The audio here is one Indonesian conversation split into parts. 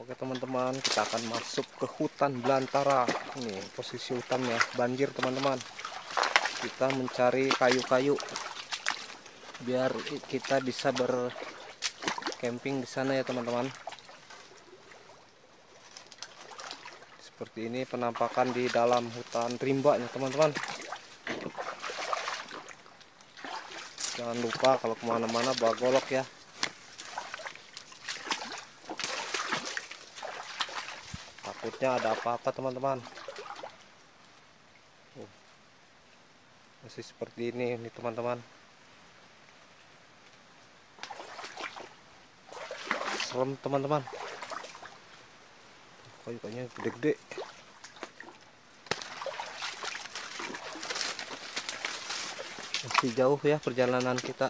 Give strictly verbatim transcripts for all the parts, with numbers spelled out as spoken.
Oke teman-teman, kita akan masuk ke hutan belantara. Ini posisi hutannya banjir teman-teman. Kita mencari kayu-kayu biar kita bisa bercamping di sana ya teman-teman. Seperti ini penampakan di dalam hutan rimba ya teman-teman. Jangan lupa kalau kemana-mana bawa golok ya. Takutnya ada apa-apa teman-teman. Oh, masih seperti ini nih teman-teman. Serem teman-teman. Kayu-kayunya gede-gede. Masih jauh ya perjalanan kita.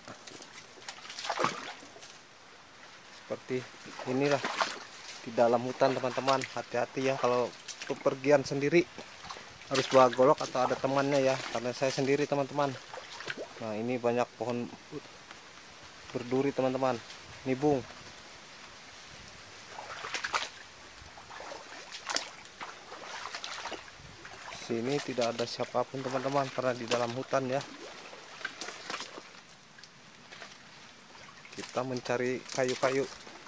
Seperti inilah di dalam hutan teman-teman. Hati-hati ya kalau bepergian sendiri, harus bawa golok atau ada temannya ya, karena saya sendiri teman-teman. Nah ini banyak pohon berduri teman-teman, nibung. Sini tidak ada siapapun teman-teman karena di dalam hutan ya. Kita mencari kayu-kayu.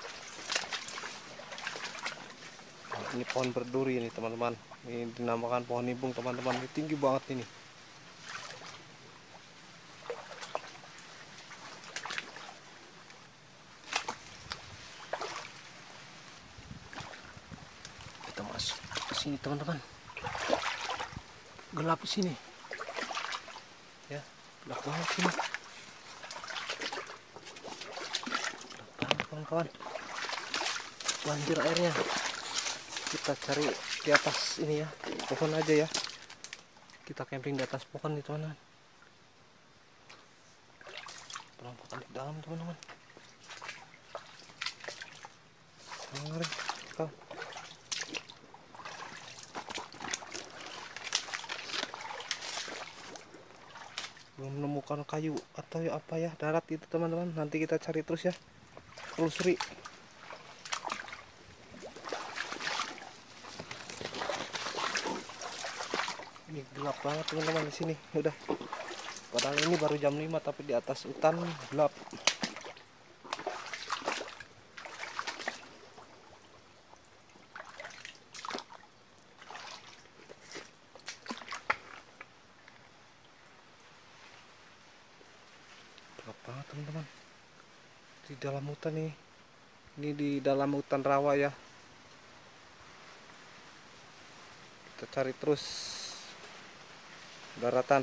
Ini pohon berduri ini teman-teman. Ini dinamakan pohon nibung teman-teman. Ini tinggi banget ini. Kita masuk ke sini teman-teman. Gelap di sini. Ya, gelap banget sini. Gelap banget kawan-kawan. Banjir airnya. Kita cari di atas ini ya, pohon aja ya. Kita camping di atas pohon nih teman-teman. Penampakan di dalam teman-teman. Ngeri, kau. Belum menemukan kayu atau apa ya, darat itu teman-teman. Nanti kita cari terus ya, telusuri. Ini gelap banget teman-teman di sini. Udah. Padahal ini baru jam lima tapi di atas hutan gelap. Gelap banget teman-teman. Di dalam hutan nih. Ini di dalam hutan rawa ya. Kita cari terus daratan.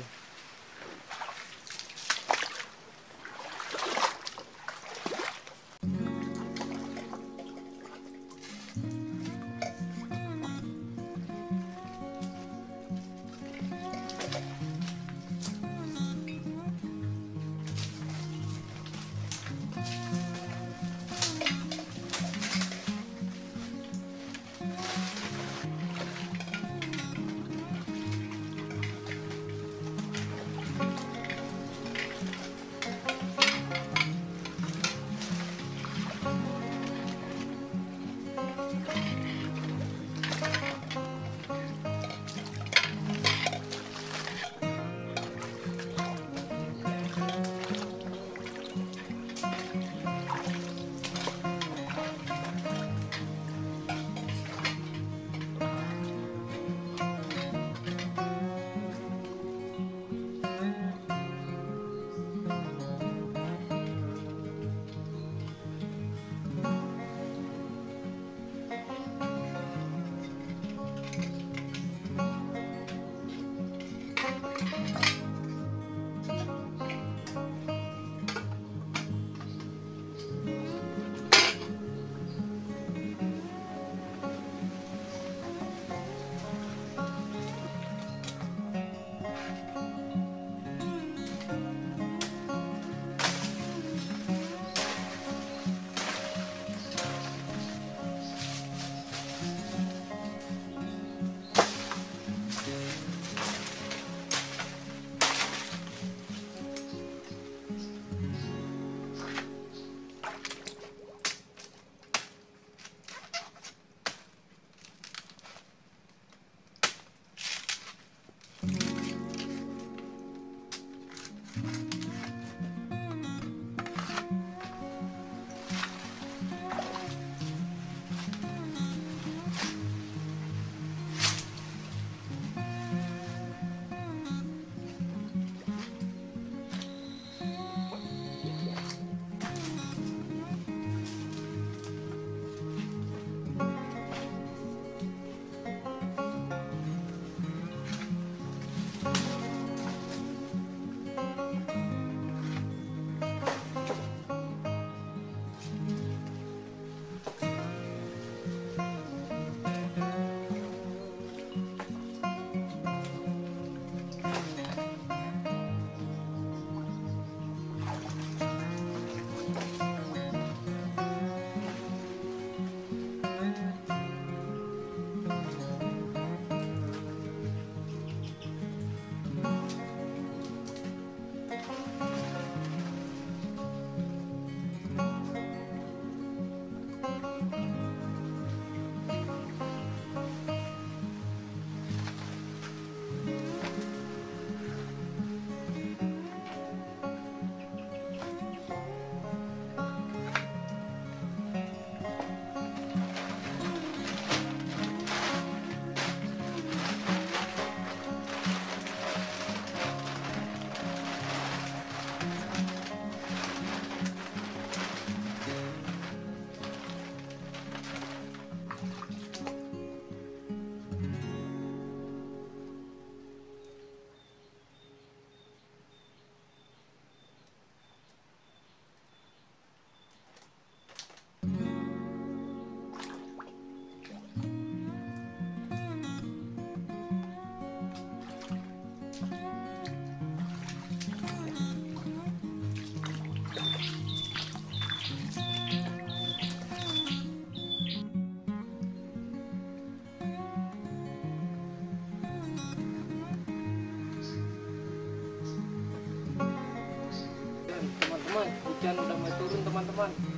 teman-teman.